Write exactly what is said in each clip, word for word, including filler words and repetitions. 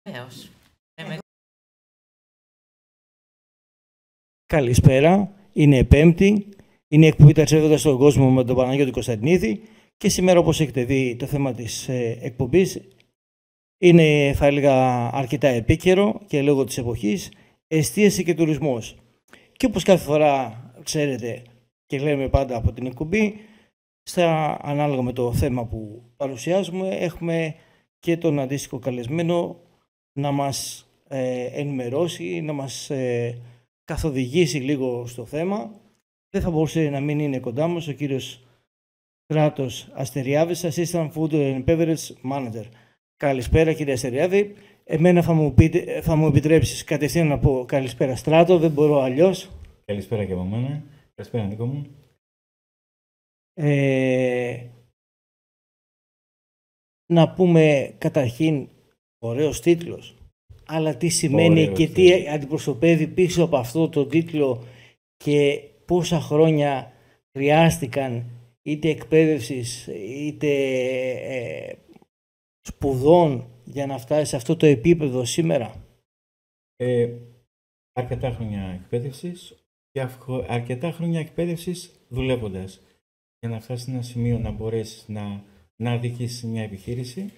Βεβαίως. Ε, Καλησπέρα, είναι Πέμπτη, είναι η εκπομπή Ταξιδεύοντας στον κόσμο με τον Παναγιώτη Κωνσταντινίδη και σήμερα, όπως έχετε δει, το θέμα της ε, εκπομπής είναι, θα έλεγα, αρκετά επίκαιρο και λόγω της εποχής, εστίαση και τουρισμός. Και όπως κάθε φορά ξέρετε και λέμε πάντα από την εκπομπή, στα, ανάλογα με το θέμα που παρουσιάζουμε, έχουμε και τον αντίστοιχο καλεσμένο να μας ε, ενημερώσει, να μας ε, καθοδηγήσει λίγο στο θέμα. Δεν θα μπορούσε να μην είναι κοντά μας ο κύριος Στράτος Αστεριάδης, Assistant Food and Beverage Manager. Καλησπέρα κύριε Αστεριάδη. Εμένα θα μου, πείτε, θα μου επιτρέψεις κατευθείαν να πω καλησπέρα Στράτο, δεν μπορώ αλλιώς. Καλησπέρα και από μένα. Καλησπέρα Νίκο μου. Ε, να πούμε καταρχήν ωραίος τίτλος, αλλά τι σημαίνει ωραίος και τι τίτλος. Αντιπροσωπεύει πίσω από αυτό το τίτλο και πόσα χρόνια χρειάστηκαν είτε εκπαίδευσης είτε ε, σπουδών για να φτάσει σε αυτό το επίπεδο σήμερα. Ε, αρκετά χρόνια εκπαίδευσης και αρκετά χρόνια εκπαίδευσης δουλεύοντας για να φτάσει σε ένα σημείο να μπορέσεις να, να αδικήσεις μια επιχείρηση.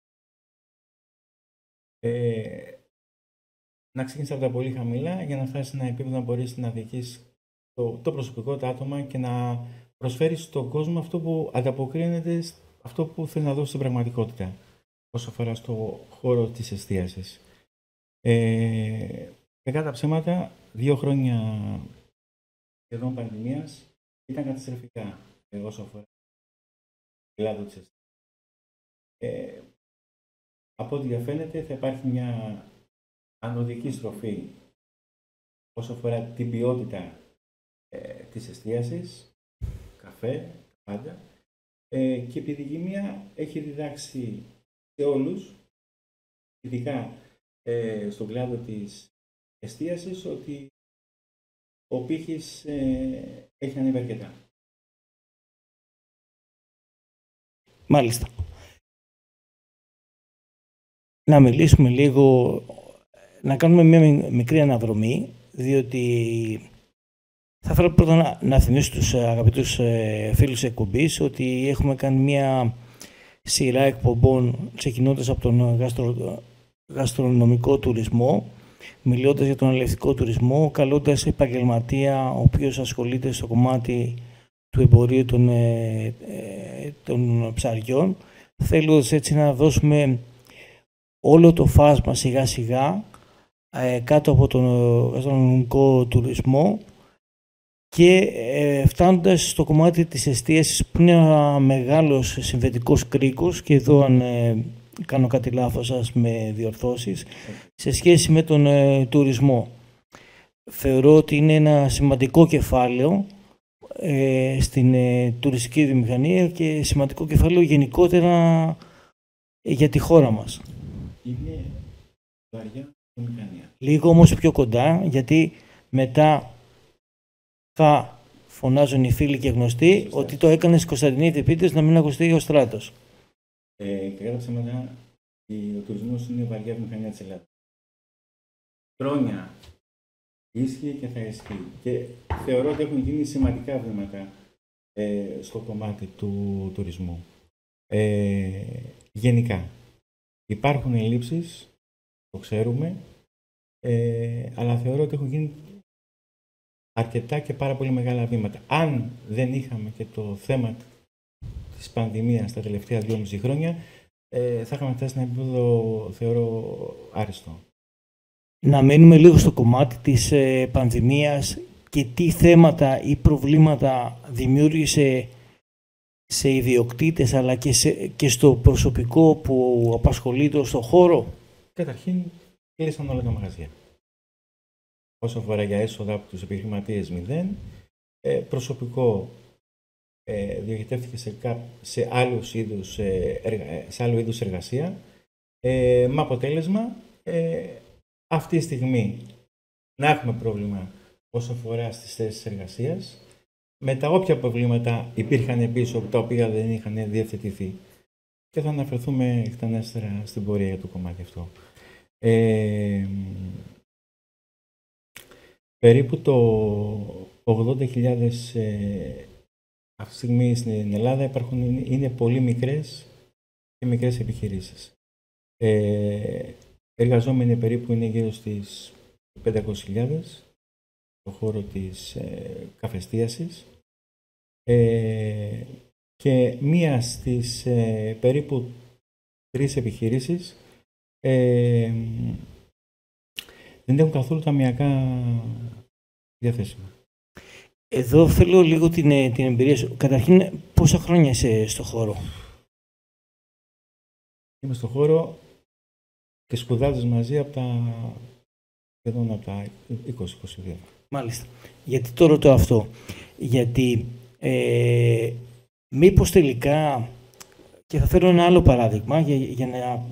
Ε, να ξεκινήσεις από τα πολύ χαμηλά για να φτάσεις σε ένα επίπεδο να μπορέσεις να αδικήσεις το, το προσωπικό, τα άτομα και να προσφέρεις στον κόσμο αυτό που ανταποκρίνεται, αυτό που θέλει να δώσει στην πραγματικότητα όσο αφορά στο χώρο της εστίασης. Ε, και κατά ψέματα, δύο χρόνια σχεδόν πανδημίας ήταν καταστροφικά ε, όσο αφορά την Ελλάδα της εστίασης. Ε, από ό,τι διαφαίνεται θα υπάρχει μια ανωδική στροφή όσο αφορά την ποιότητα ε, της εστίασης, καφέ, πάντα, ε, και η επιδημία έχει διδάξει σε όλους, ειδικά ε, στον κλάδο της εστίασης, ότι ο πύχης ε, έχει ανέβει αρκετά. Μάλιστα. Να μιλήσουμε λίγο, να κάνουμε μια μικρή αναδρομή, διότι θα ήθελα πρώτα να, να θυμίσω τους αγαπητούς ε, φίλους εκπομπής ότι έχουμε κάνει μια σειρά εκπομπών ξεκινώντας από τον γαστρο, γαστρονομικό τουρισμό, μιλώντας για τον ελευθερικό τουρισμό, καλώντας επαγγελματία ο οποίος ασχολείται στο κομμάτι του εμπορίου των, ε, ε, των ψαριών, θέλοντας έτσι να δώσουμε όλο το φάσμα σιγά σιγά ε, κάτω από τον γαστρονομικό τουρισμό και ε, φτάνοντας στο κομμάτι της εστίασης που είναι ένα μεγάλος συνδετικός κρίκος, και εδώ αν ε, κάνω κάτι λάθος σας με διορθώσεις, σε σχέση με τον ε, τουρισμό. Θεωρώ ότι είναι ένα σημαντικό κεφάλαιο ε, στην ε, τουριστική βιομηχανία και σημαντικό κεφάλαιο γενικότερα ε, για τη χώρα μας. Είναι βαριά βιομηχανία. Λίγο όμως πιο κοντά, γιατί μετά θα φωνάζουν οι φίλοι και γνωστοί Σωστά. ότι το έκανες Κωνσταντινίδη πίτες να μην ακουστεί ο Στράτος. Ε, και κατά ψέματα, ο τουρισμός είναι η βαριά βιομηχανία της Ελλάδας. Χρόνια ίσχυε και θα ισχύει. Και θεωρώ ότι έχουν γίνει σημαντικά βήματα ε, στο κομμάτι του τουρισμού. Ε, γενικά, υπάρχουν ελλείψεις, το ξέρουμε, ε, αλλά θεωρώ ότι έχουν γίνει αρκετά και πάρα πολύ μεγάλα βήματα. Αν δεν είχαμε και το θέμα της πανδημίας τα τελευταία δυόμιση χρόνια, ε, θα είχαμε φτάσει σε ένα επίπεδο, θεωρώ, άριστο. Να μένουμε λίγο στο κομμάτι της ε, πανδημίας και τι θέματα ή προβλήματα δημιούργησε σε ιδιοκτήτες αλλά και, σε, και στο προσωπικό που απασχολείται στο χώρο. Καταρχήν, κλείσαν όλα τα μαγαζιά. Όσο αφορά για έσοδα από τους επιχειρηματίες μηδέν, ε, προσωπικό ε, διοχετεύτηκε σε, κά, σε, άλλους είδους, ε, εργα, σε άλλο είδους εργασία, ε, με αποτέλεσμα ε, αυτή τη στιγμή να έχουμε πρόβλημα όσο αφορά στις θέσεις εργασίας, με τα όποια προβλήματα υπήρχαν πίσω, τα οποία δεν είχαν διευθετηθεί. Και θα αναφερθούμε εκτενέστερα στην πορεία για το κομμάτι αυτό. Ε, περίπου το ογδόντα χιλιάδες ε, αυτή τη στιγμή στην Ελλάδα υπάρχουν, είναι, είναι πολύ μικρές και μικρές επιχειρήσεις. Ε, εργαζόμενοι περίπου είναι γύρω στις πεντακόσιες χιλιάδες στον χώρο της ε, καφεστίασης ε, και μία στις ε, περίπου τρεις επιχειρήσεις ε, δεν έχουν καθόλου ταμιακά διαθέσιμα. Εδώ θέλω λίγο την, την εμπειρία σου. Καταρχήν, πόσα χρόνια είσαι στο χώρο? Είμαι στο χώρο και σπουδάζεις μαζί από τα, σχεδόν από τα είκοσι είκοσι δύο. Μάλιστα. Γιατί το ρωτώ αυτό? Γιατί ε, μήπως τελικά, και θα φέρω ένα άλλο παράδειγμα για, για να α,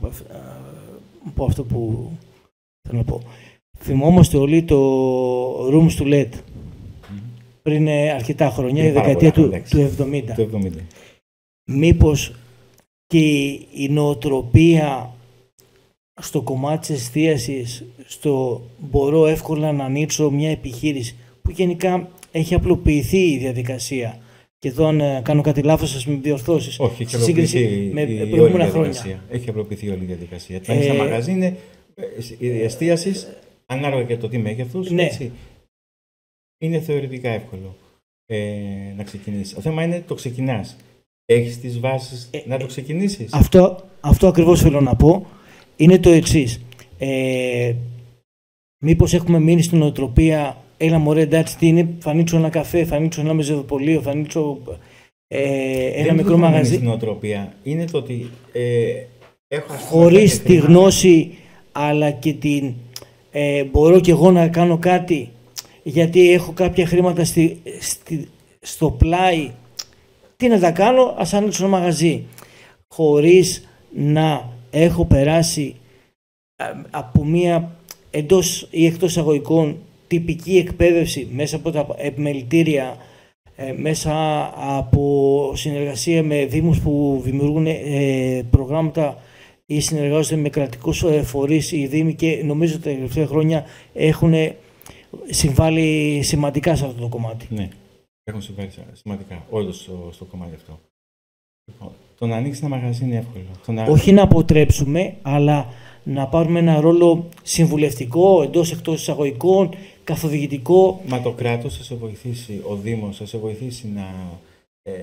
πω αυτό που θέλω να πω. Θυμόμαστε όλοι το Rooms to Let mm. πριν αρκετά χρόνια, η δεκαετία του, του εβδομήντα. Το εβδομήντα. Μήπως και η νοοτροπία στο κομμάτι της εστίασης, στο μπορώ εύκολα να ανοίξω μια επιχείρηση, που γενικά έχει απλοποιηθεί η διαδικασία. Και εδώ αν κάνω κάτι λάθος, σας με διορθώσεις. Όχι, έχει απλοποιηθεί με η προηγούμενα χρόνια. Έχει απλοποιηθεί όλη η διαδικασία. Το ε, ένα μαγαζί είναι η εστίαση, ανάλογα και το τι μέγεθος, ναι. Έτσι, είναι θεωρητικά εύκολο ε, να ξεκινήσεις. Το θέμα είναι το ξεκινάς. Έχεις τις βάσεις ε, να το ξεκινήσεις. Αυτό, αυτό ακριβώς θέλω να πω. Είναι το εξής. Ε, μήπως έχουμε μείνει στην νοοτροπία, έλα μωρέ, εντάξει, τι είναι, θα ανοίξω ένα καφέ, θα ανοίξω ένα μεζεδοπολείο, θα ανοίξω ε, ένα δεν μικρό μαγαζί. Δεν είναι στην νοοτροπία. Είναι το ότι ε, έχω... Χωρίς τη γνώση, αλλά και την ε, μπορώ κι εγώ να κάνω κάτι, γιατί έχω κάποια χρήματα στη, στη, στο πλάι. Τι να τα κάνω, ας ανοίξω ένα μαγαζί. Χωρίς να έχω περάσει από μία εντός ή εκτός αγωγικών τυπική εκπαίδευση μέσα από τα επιμελητήρια, μέσα από συνεργασία με δήμους που δημιουργούν προγράμματα ή συνεργάζονται με κρατικούς φορείς οι δήμοι, και νομίζω ότι τα τελευταία χρόνια έχουν συμβάλει σημαντικά σε αυτό το κομμάτι. Ναι, έχουν συμβάλει σημαντικά όντως στο, στο κομμάτι αυτό. Λοιπόν, το να ανοίξει ένα μαγαζί είναι εύκολο. Να... Όχι να αποτρέψουμε, αλλά να πάρουμε ένα ρόλο συμβουλευτικό, εντός εκτός εισαγωγικών, καθοδηγητικό. Μα το κράτος θα σε βοηθήσει, ο Δήμος θα σε βοηθήσει να ε,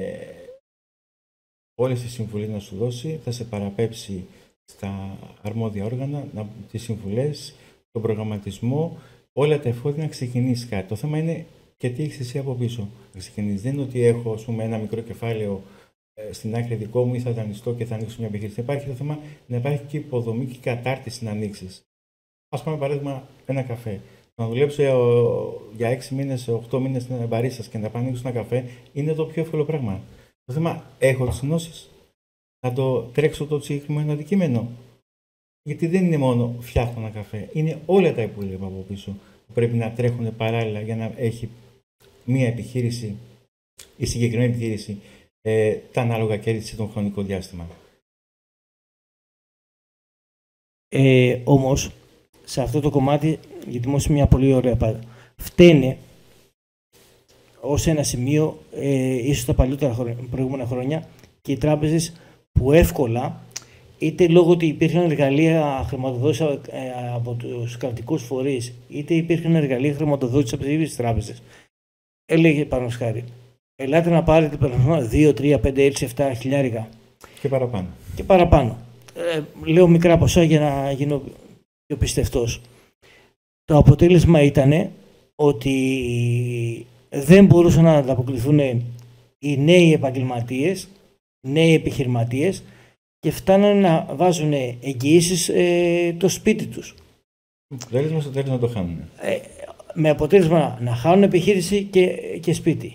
όλες τις συμβουλές να σου δώσει, θα σε παραπέψει στα αρμόδια όργανα, να, τις συμβουλές, τον προγραμματισμό, όλα τα εφόδια να ξεκινήσει κάτι. Το θέμα είναι και τι έχεις εσύ από πίσω να ξεκινήσει. Δεν είναι ότι έχω, ας πούμε, ένα μικρό κεφάλαιο στην άκρη δικό μου ή θα δανειστώ και θα ανοίξω μια επιχείρηση. Υπάρχει το θέμα να υπάρχει και υποδομή και κατάρτιση να ανοίξει. Α πούμε, παράδειγμα, ένα καφέ. Να δουλέψω για έξι μήνες, οκτώ μήνες στην μπαρίστα και να πάω να ανοίξω ένα καφέ είναι το πιο εύκολο πράγμα. Το θέμα, έχω τις γνώσεις να το τρέξω το συγκεκριμένο αντικείμενο. Γιατί δεν είναι μόνο φτιάχνω ένα καφέ, είναι όλα τα υπόλοιπα από πίσω που πρέπει να τρέχουν παράλληλα για να έχει μια επιχείρηση, η συγκεκριμένη επιχείρηση, Ε, τα ανάλογα κέρδη σε τον χρονικό διάστημα. Ε, όμως, σε αυτό το κομμάτι, γιατί μου είναι μια πολύ ωραία πάντα, φταίνε ως ένα σημείο, ε, ίσως τα παλιότερα χρόνια, προηγούμενα χρόνια, και οι τράπεζες που εύκολα, είτε λόγω ότι υπήρχαν εργαλεία χρηματοδότηση ε, από τους κρατικούς φορείς, είτε υπήρχαν εργαλεία χρηματοδότηση από τις ίδιες τράπεζες, έλεγε πάνω χάρη, ελάτε να πάρετε δύο, τρία, πέντε, έξι, επτά χιλιάρικα. Και παραπάνω. Και παραπάνω. Ε, λέω μικρά ποσά για να γίνω πιο πιστευτός. Το αποτέλεσμα ήταν ότι δεν μπορούσαν να ανταποκριθούν οι νέοι επαγγελματίες, νέοι επιχειρηματίες, και φτάνανε να βάζουν εγγυήσεις ε, το σπίτι τους. Αποτέλεσμα στο τέλος να το χάνουν. Ε, με αποτέλεσμα να χάνουν επιχείρηση και, και σπίτι.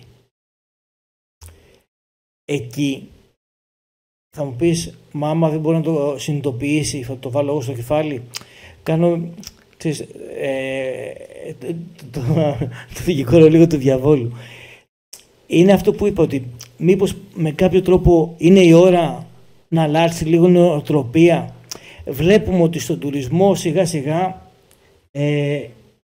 Εκεί θα μου πεις, μα άμα δεν μπορεί να το συνειδητοποιήσει, θα το βάλω εγώ στο κεφάλι. Κάνω, ξέρεις, ε, το, το, το δικηγόρο λίγο του διαβόλου. Είναι αυτό που είπα, ότι μήπως με κάποιο τρόπο είναι η ώρα να αλλάξει λίγο νοοτροπία, βλέπουμε ότι στον τουρισμό σιγά σιγά ε,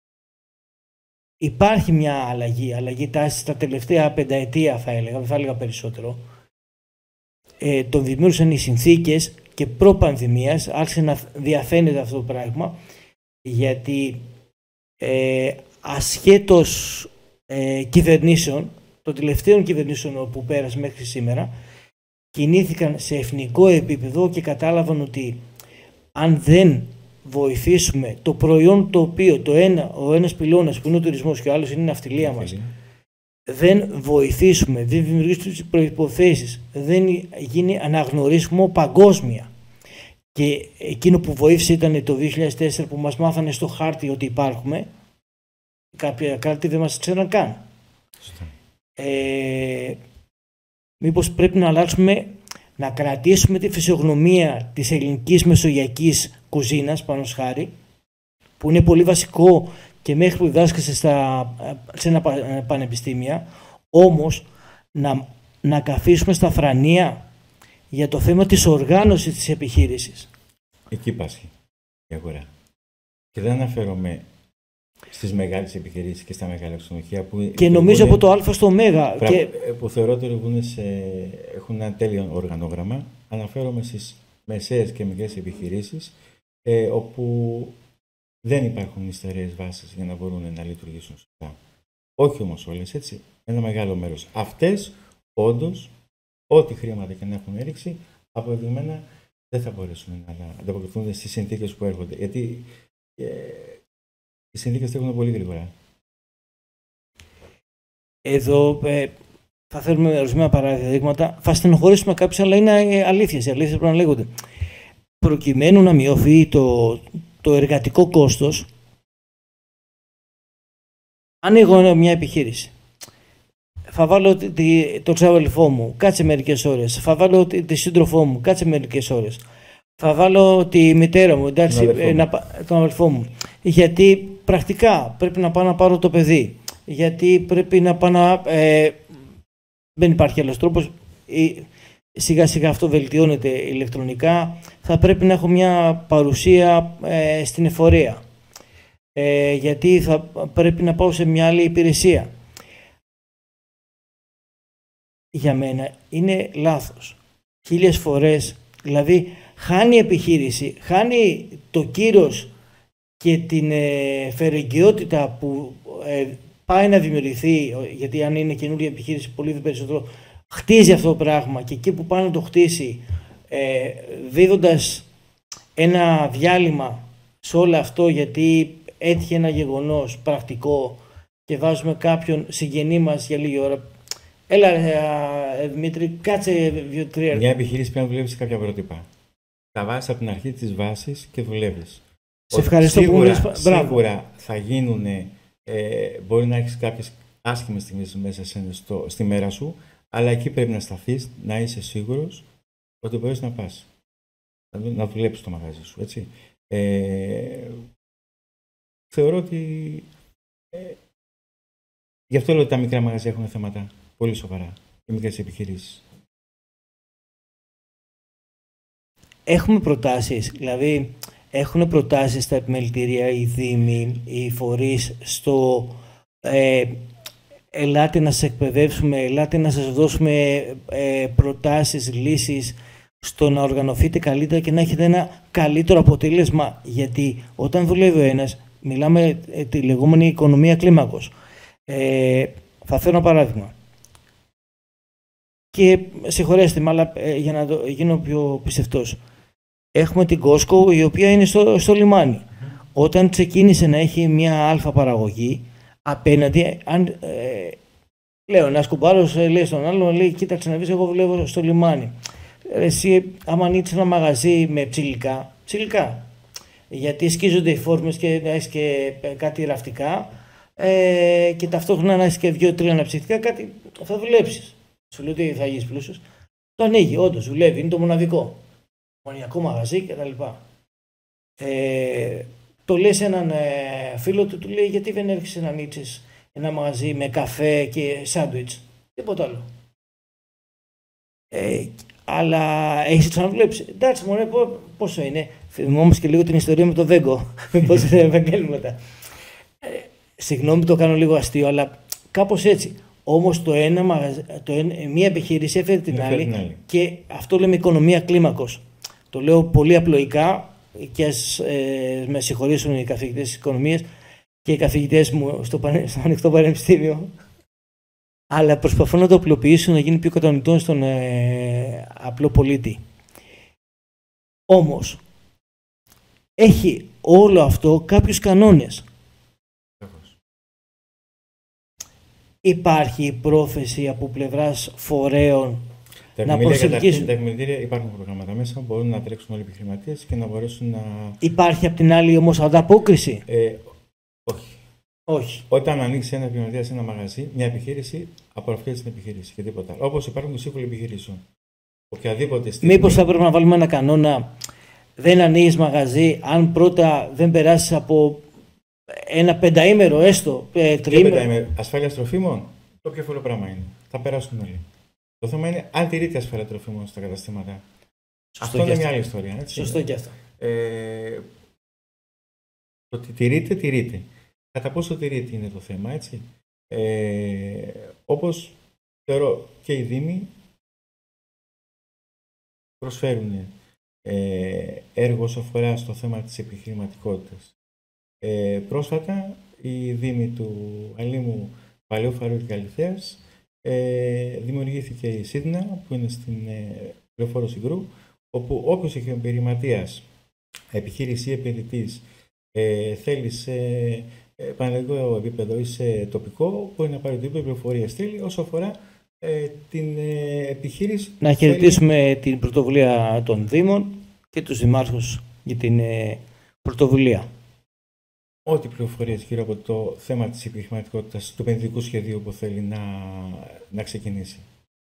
υπάρχει μια αλλαγή, αλλαγή τάσης τα τελευταία πενταετία θα έλεγα, θα έλεγα περισσότερο. Ε, τον δημιούργησαν οι συνθήκες και προ-πανδημίας, άρχισε να διαφαίνεται αυτό το πράγμα, γιατί ε, ασχέτως ε, κυβερνήσεων, των τελευταίων κυβερνήσεων που πέρασε μέχρι σήμερα, κινήθηκαν σε εθνικό επίπεδο και κατάλαβαν ότι αν δεν βοηθήσουμε το προϊόν το οποίο το ένα, ο ένας πυλώνας που είναι ο τουρισμός και ο άλλος είναι η ναυτιλία μας, δεν βοηθήσουμε, δεν δημιουργήσουμε τις προϋποθέσεις, δεν γίνει αναγνωρίσιμο παγκόσμια. Και εκείνο που βοήθησε ήταν το δύο χιλιάδες τέσσερα που μας μάθανε στο χάρτη ότι υπάρχουμε, κάποια κράτη δεν μας ξέραν καν. Ε, μήπως πρέπει να αλλάξουμε, να κρατήσουμε τη φυσιογνωμία της ελληνικής μεσογειακής κουζίνας, πάνω σχάρι, που είναι πολύ βασικό και μέχρι που διδάσκεσαι στα, σε ένα πανεπιστήμια, όμως να, να καθίσουμε στα φρανία για το θέμα της οργάνωσης της επιχείρησης. Εκεί πάσχει η αγορά. Και δεν αναφέρομαι στις μεγάλες επιχειρήσεις και στα μεγάλα ξενοδοχεία που... Και νομίζω από το Α στο Ω. Και... που θεωρώ ότι σε, έχουν ένα τέλειο οργανόγραμμα. Αναφέρομαι στις μεσαίες και μικρές επιχειρήσεις ε, όπου δεν υπάρχουν υστερές βάσεις για να μπορούν να λειτουργήσουν σωστά. Όχι όμως όλες, έτσι. Ένα μεγάλο μέρος. Αυτές, όντως, ό,τι χρήματα και να έχουν έριξει, αποδεδειγμένα δεν θα μπορέσουν να ανταποκριθούν στις συνθήκες που έρχονται. Γιατί ε, οι συνθήκες τρέχουν πολύ γρήγορα. Εδώ ε, θα θέλουμε ορισμένα παραδείγματα. Θα στενοχωρήσουμε κάποιους, αλλά είναι αλήθειες. Οι αλήθειες πρέπει να λέγονται. Προκειμένου να μειωθεί το, το εργατικό κόστος, αν εγώ έχω μια επιχείρηση, θα βάλω τη, το ξαδελφό μου, κάτσε μερικές ώρες. Θα βάλω τη, τη σύντροφό μου, κάτσε μερικές ώρες. Θα βάλω τη μητέρα μου, εντάξει, τον αδελφό, να, τον αδελφό μου. Γιατί πρακτικά πρέπει να πάω να πάρω το παιδί. Γιατί πρέπει να πάω να... Ε, δεν υπάρχει άλλος τρόπος. Σιγά σιγά αυτό βελτιώνεται ηλεκτρονικά. Θα πρέπει να έχω μια παρουσία ε, στην εφορία. Ε, γιατί θα πρέπει να πάω σε μια άλλη υπηρεσία. Για μένα είναι λάθος. Χίλιες φορές, δηλαδή χάνει η επιχείρηση, χάνει το κύρος και την ε, φερεγγιότητα που ε, πάει να δημιουργηθεί, γιατί αν είναι καινούργια επιχείρηση πολύ περισσότερο χτίζει αυτό το πράγμα και εκεί που πάει να το χτίσει ε, δίδοντας ένα διάλειμμα σε όλο αυτό, γιατί έτυχε ένα γεγονός πρακτικό και βάζουμε κάποιον συγγενή μας για λίγη ώρα. Έλα, ε, Δημήτρη, κάτσε δύο-τρία. Μια επιχείρηση πρέπει να δουλεύει σε κάποια πρότυπα. Τα βάζεις από την αρχή της βάσης και δουλεύεις. Σε ευχαριστώ σίγουρα, που μου σίγουρα θα γίνουν, ε, μπορεί να έχεις κάποιες άσχημες στιγμές μέσα στο, στη μέρα σου, αλλά εκεί πρέπει να σταθείς, να είσαι σίγουρος ότι μπορείς να πας. Να, να δουλέψεις το μαγαζί σου, έτσι. Ε, θεωρώ ότι ε, γι' αυτό λέω ότι τα μικρά μαγαζιά έχουν θέματα πολύ σοβαρά, οι μικρές επιχειρήσεις. Έχουμε προτάσεις, δηλαδή έχουν προτάσεις στα επιμελητήρια, οι δήμοι, οι φορείς στο ε, ελάτε να σας εκπαιδεύσουμε, ελάτε να σας δώσουμε ε, προτάσεις, λύσεις στο να οργανωθείτε καλύτερα και να έχετε ένα καλύτερο αποτέλεσμα. Γιατί όταν δουλεύει ο ένας, μιλάμε ε, τη λεγόμενη οικονομία κλίμακος. Ε, θα φέρω ένα παράδειγμα. Και συγχωρέστε με, αλλά ε, για να το, γίνω πιο πιστευτός. Έχουμε την Costco, η οποία είναι στο, στο λιμάνι. Mm-hmm. Όταν ξεκίνησε να έχει μια αλφα παραγωγή, απέναντι, αν, ε, λέω, ένας κουμπάρος ε, λέει στον άλλο, λέει, κοίταξε να δεις, εγώ δουλεύω στο λιμάνι. Εσύ, άμα ανοίξεις ένα μαγαζί με ψηλικά, ψηλικά, γιατί σκίζονται οι φόρμες και να έχεις και κάτι ραφτικά ε, και ταυτόχρονα να έχεις και δύο-τρία αναψυκτικά, κάτι θα δουλέψεις. Σου λέει ότι θα γίνεις πλούσιος. Το ανοίγει, όντως δουλεύει, είναι το μοναδικό. Μονιακό μαγαζί κτλ. Ε, το λέει σε έναν ε, φίλο του, του λέει, γιατί δεν έρχεσαι να ανοίξεις ένα μαγαζί με καφέ και σάντουιτς. Τίποτα άλλο. Ε, αλλά έχεις ξαναδουλέψει. Εντάξει, μωρέ, πόσο είναι, θυμόμαστε και λίγο την ιστορία με τον Βέγκο, με πόσα επαγγέλματα. Ε, συγγνώμη, το κάνω λίγο αστείο, αλλά κάπως έτσι. Όμως το ένα, το ένα, μία επιχείρηση έφερε την άλλη, την άλλη και αυτό λέμε οικονομία κλίμακος. Το λέω πολύ απλοϊκά και ας ε, με συγχωρήσουν οι καθηγητές της οικονομίας και οι καθηγητές μου στο, στο ανοιχτό πανεπιστήμιο, αλλά προσπαθώ να το απλοποιήσω, να γίνει πιο κατανοητό στον ε, απλό πολίτη. Όμως, έχει όλο αυτό κάποιους κανόνες. Υπάρχει πρόθεση από πλευράς φορέων τα να προσελκύσουν. Τα επιμελητήρια υπάρχουν προγράμματα μέσα, μπορούν να τρέξουν όλοι οι επιχειρηματίες και να μπορέσουν να. Υπάρχει απ' την άλλη όμως ανταπόκριση. Ε, όχι. όχι. Όταν ανοίξει ένα επιχειρηματία σε ένα μαγαζί, μια επιχείρηση απορροφιέται στην επιχείρηση και τίποτα άλλο. Όπως υπάρχουν και σύμβουλοι επιχειρήσεων. Οποιαδήποτε στιγμή. Μήπως θα πρέπει να βάλουμε ένα κανόνα, δεν ανοίγεις μαγαζί αν πρώτα δεν περάσεις από ένα πενταήμερο έστω, ε, τριήμερο. Ασφάλεια τροφίμων, το πιο εύκολο πράγμα είναι. Θα περάσουν όλοι. Το θέμα είναι αν τηρείται η ασφάλεια τροφίμων στα καταστήματα. Σωστό. Αυτό είναι μια άλλη ιστορία. Έτσι. Σωστό και αυτό. Ε, το ότι τηρείται, τηρείται. Κατά πόσο τηρείται είναι το θέμα, έτσι. Ε, όπως θεωρώ και οι Δήμοι προσφέρουν ε, έργο όσο αφορά στο θέμα της επιχειρηματικότητας. Ε, πρόσφατα, η Δήμη του Αλήμου, Παλαιού Φαρού και Καλυθέας, ε, δημιουργήθηκε η Σίδνα, που είναι στην ε, Λεωφόρο Συγκρού, όπου όποιος επιχειρηματίας, επιχείρηση ή επενδυτής ε, θέλει σε ε, πανελλαδικό επίπεδο ή σε τοπικό, μπορεί να πάρει οτιδήποτε πληροφορία στείλει όσο αφορά ε, την ε, επιχείρηση. Να χαιρετήσουμε θέλει... την πρωτοβουλία των Δήμων και τους δημάρχους για την ε, πρωτοβουλία. Ό,τι πληροφορίες γύρω από το θέμα της επιχειρηματικότητας του επενδυτικού σχεδίου που θέλει να, να ξεκινήσει.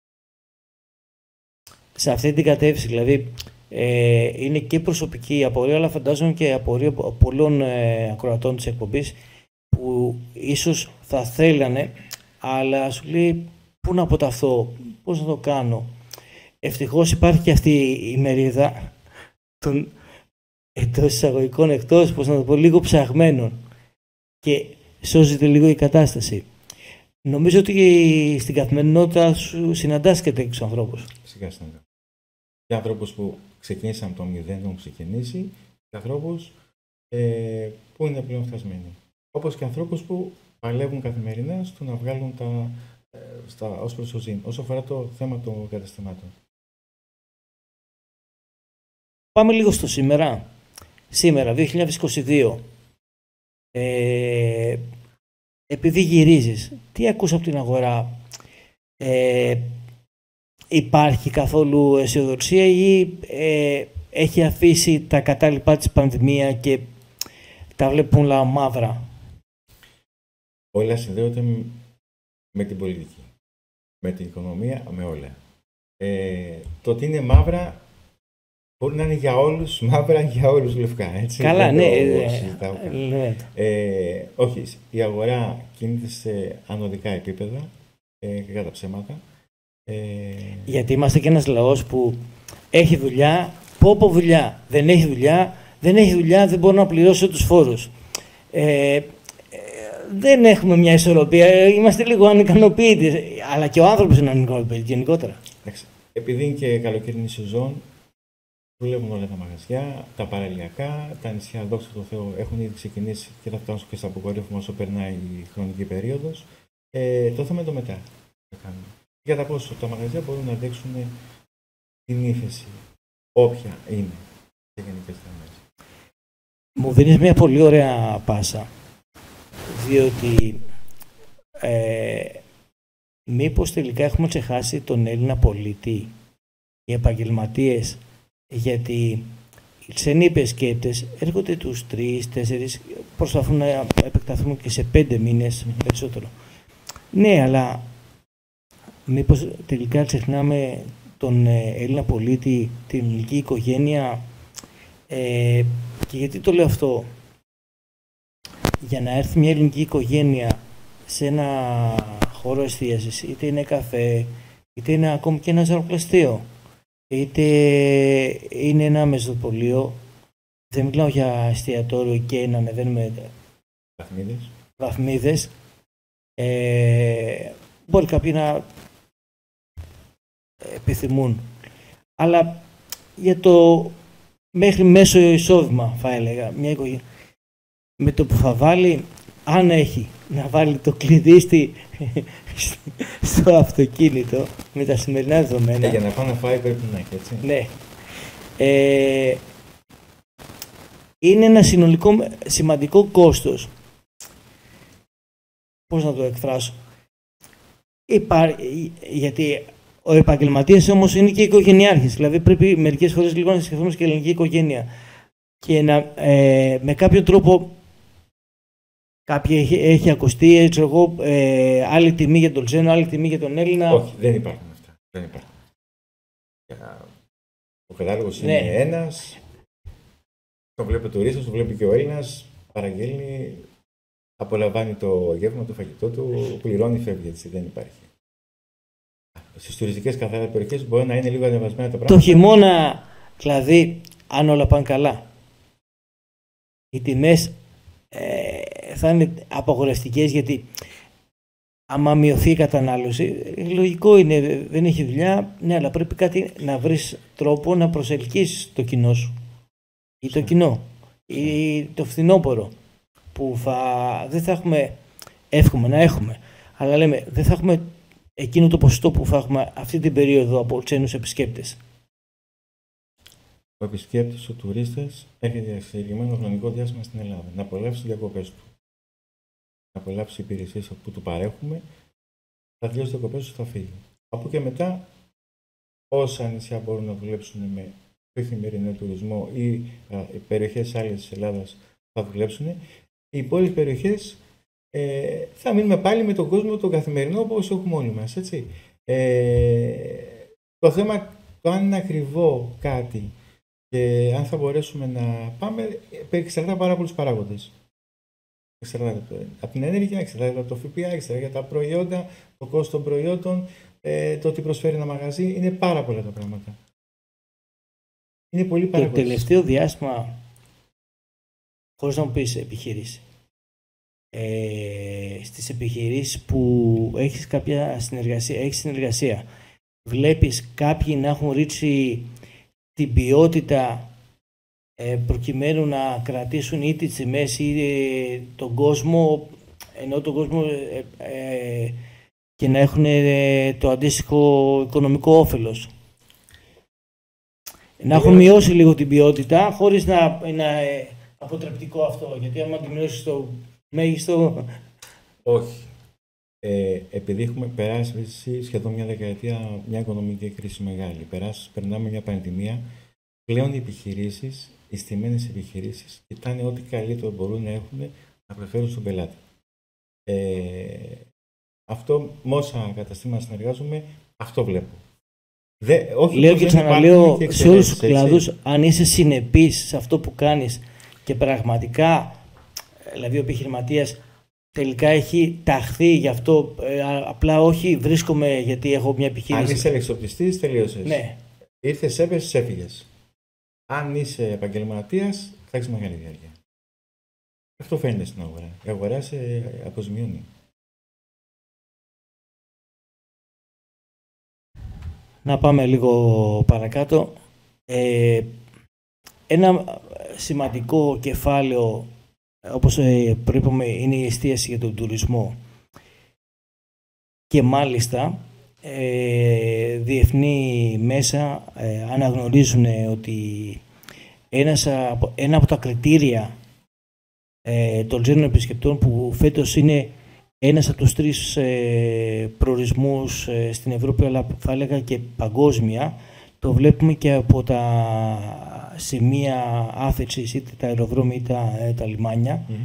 Σε αυτή την κατεύθυνση, δηλαδή, ε, είναι και προσωπική η απορία, αλλά φαντάζομαι και η απορία πολλών ε, ακροατών της εκπομπής που ίσως θα θέλανε, αλλά σου λέει πού να αποταθώ, πώς να το κάνω. Ευτυχώς υπάρχει και αυτή η μερίδα των εντός εισαγωγικών, εκτός, πώς να το πω, λίγο ψαγμένων και σώζεται λίγο η κατάσταση. Νομίζω ότι στην καθημερινότητα σου συναντάς και τέτοιους ανθρώπους. Φυσικά συναντάς. Και ανθρώπους που ξεκίνησαν από το μηδέν, έχουν ξεκινήσει, και ανθρώπους ε, που είναι πλέον φτασμένοι. Όπως και ανθρώπους που παλεύουν καθημερινά στο να βγάλουν τα, ε, στα, ως προς το ζήν, όσο αφορά το θέμα των καταστημάτων. Πάμε λίγο στο σήμερα. Σήμερα, δύο χιλιάδες είκοσι δύο, ε, επειδή γυρίζεις, τι ακούς από την αγορά, ε, υπάρχει καθόλου αισιοδοξία ή ε, έχει αφήσει τα κατάλοιπα της πανδημία και τα βλέπουν όλα μαύρα? Όλα συνδέονται με την πολιτική, με την οικονομία, με όλα. Ε, το ότι είναι μαύρα μπορεί να είναι για όλους μαύρα, για όλους λευκά. Έτσι. Καλά, ναι. Ε, ε, όχι, η αγορά κινείται σε ανωδικά επίπεδα ε, και κατά ψέματα. Ε, Γιατί είμαστε και ένας λαός που έχει δουλειά, πω πω δουλειά. Δεν έχει δουλειά, δεν έχει δουλειά, δεν μπορώ να πληρώσω τους φόρους. Ε, ε, δεν έχουμε μια ισορροπία, είμαστε λίγο ανικανοποιητοί, αλλά και ο άνθρωπος είναι ανικανοποιητής γενικότερα. Επειδή είναι και καλοκαιρινή σεζόν, δουλεύουν όλα τα μαγαζιά, τα παραλιακά, τα νησιά, δόξα τω Θεώ, έχουν ήδη ξεκινήσει και θα φτάσουν και στα αποκορύφωμα όσο περνάει η χρονική περίοδος. Ε, το θέμα είναι το μετά. Για τα πόσο τα μαγαζιά μπορούν να αντέξουν την ύφεση, όποια είναι σε γενικές γραμμές. Μου δίνεις μια πολύ ωραία πάσα, διότι ε, μήπως τελικά έχουμε ξεχάσει τον Έλληνα πολίτη, οι επαγγελματίες, γιατί οι ξένοι επισκέπτες έρχονται τους τρεις, τέσσερις, προσπαθούν να επεκταθούν και σε πέντε μήνες περισσότερο. Ναι, αλλά μήπως τελικά ξεχνάμε τον Έλληνα πολίτη, την ελληνική οικογένεια, ε, και γιατί το λέω αυτό? Για να έρθει μια ελληνική οικογένεια σε ένα χώρο εστίασης, είτε είναι καφέ, είτε είναι ακόμη και ένα ζαροπλαστείο, είτε είναι ένα μεζοπολείο, δεν μιλάω για εστιατόριο και να ανεβαίνουμε Βαθμίδες. βαθμίδες. Ε, μπορεί κάποιοι να επιθυμούν. Αλλά για το μέχρι μέσο εισόδημα, θα έλεγα, μια οικογένεια, με το που θα βάλει, αν έχει, να βάλει το κλειδί στη, στο αυτοκίνητο, με τα σημερινά δεδομένα. Ε, για να πάει να φάει πρέπει να έχει, έτσι. Ναι. Ε, είναι ένα συνολικό σημαντικό κόστος. Πώς να το εκφράσω. Υπά, γιατί ο επαγγελματίας όμως είναι και οικογενειάρχης. Δηλαδή πρέπει μερικές φορές λίγο να σκεφτούμε και ελληνική οικογένεια. Και να, ε, με κάποιο τρόπο κάποια έχει, έχει ακουστεί, έτσι εγώ, ε, άλλη τιμή για τον Ξένο, άλλη τιμή για τον Έλληνα. Όχι, δεν υπάρχουν αυτά. Δεν υπάρχουν. Ο κατάλογος είναι Ναι. ένας, τον βλέπει ο τουρίστας, τον βλέπει και ο Έλληνας, παραγγέλνει, απολαμβάνει το γεύμα, το φαγητό του, πληρώνει, φεύγει, έτσι, δεν υπάρχει. Στις τουριστικές καθαρά περιοχές μπορεί να είναι λίγο ανεβασμένα τα πράγματα. Το χειμώνα, δηλαδή, αν όλα πάνε καλά, οι τιμές ε, θα είναι απαγορευτικές, γιατί άμα μειωθεί η κατανάλωση, λογικό είναι, δεν έχει δουλειά, ναι, αλλά πρέπει κάτι να βρεις τρόπο να προσελκύσεις το κοινό σου. Ή το κοινό, ή το φθινόπωρο, που θα, δεν θα έχουμε, εύχομαι να έχουμε, αλλά λέμε, δεν θα έχουμε εκείνο το ποσοστό που θα έχουμε αυτή την περίοδο από ξένους επισκέπτες. Ο επισκέπτης, ο τουρίστας, έρχεται για συγκεκριμένο χρονικό διάστημα στην Ελλάδα, να απολαύσει τις διακοπές του. Να απολαύσει τις υπηρεσίες που του παρέχουμε, θα τελειώσει τις διακοπές του, θα φύγει. Από και μετά, όσα νησιά μπορούν να δουλέψουν με καθημερινό τουρισμό ή α, οι περιοχές άλλες της Ελλάδας θα δουλέψουν, οι υπόλοιπες περιοχές ε, θα μείνουμε πάλι με τον κόσμο τον καθημερινό όπως έχουμε όλοι μας. Έτσι. Ε, το θέμα, το αν είναι ακριβό κάτι και αν θα μπορέσουμε να πάμε, εξαρτάται πάρα πολλούς παράγοντες. Εξαρτάται από την ενέργεια, εξαρτάται από το ΦΠΑ, εξαρτάται από τα προϊόντα, το κόστος των προϊόντων, ε, το τι προσφέρει ένα μαγαζί. Είναι πάρα πολλά τα πράγματα. Είναι πολύ Το παραγωγές. τελευταίο διάστημα, χωρίς να μου πεις επιχείρηση, ε, στις επιχειρήσεις που έχεις κάποια συνεργασία, έχεις συνεργασία, βλέπεις κάποιοι να έχουν ρίξει την ποιότητα ε, προκειμένου να κρατήσουν ή τις τιμές ή ε, τον κόσμο, ενώ τον κόσμο ε, ε, και να έχουν ε, το αντίστοιχο οικονομικό όφελος. Να έχουν μειώσει λίγο την ποιότητα, χωρίς να είναι αποτρεπτικό αυτό, γιατί άμα τη μειώσεις στο μέγιστο... Όχι. Ε, επειδή έχουμε περάσει σχεδόν μια δεκαετία μια οικονομική κρίση μεγάλη, περάσει, περνάμε μια πανδημία, πλέον οι επιχειρήσεις, οι στημένες επιχειρήσεις, κοιτάνε ό,τι καλύτερο μπορούν να έχουν να προσφέρουν στον πελάτη. Ε, αυτό, με όσα καταστήματα συνεργάζομαι, αυτό βλέπω. Δε, όχι Λέω και ξαναλέω σε όλους τους κλάδους, έτσι. αν είσαι συνεπής σε αυτό που κάνεις και πραγματικά, δηλαδή ο επιχειρηματίας τελικά έχει ταχθεί γι' αυτό, ε, απλά όχι βρίσκομαι γιατί έχω μια επιχείρηση. Αν είσαι εξοπλιστής, τελείωσες. Ναι. Ήρθες, έπεσες, έφυγες. Αν είσαι επαγγελματίας, θα έχεις μεγάλη διάρκεια. Αυτό φαίνεται στην αγορά. Η αγορά σε αποζημιώνει. Να πάμε λίγο παρακάτω. Ε, ένα σημαντικό κεφάλαιο, όπως προείπαμε, είναι η εστίαση για τον τουρισμό. Και μάλιστα, ε, διεθνή μέσα ε, αναγνωρίζουν ότι ένας, ένα από τα κριτήρια ε, των ξένων επισκεπτών, που φέτος είναι ένας από τους τρεις ε, προορισμούς ε, στην Ευρώπη, αλλά θα έλεγα και παγκόσμια, το βλέπουμε και από τα σημεία άφηξης, είτε τα αεροδρόμια είτε τα, ε, τα λιμάνια. Mm.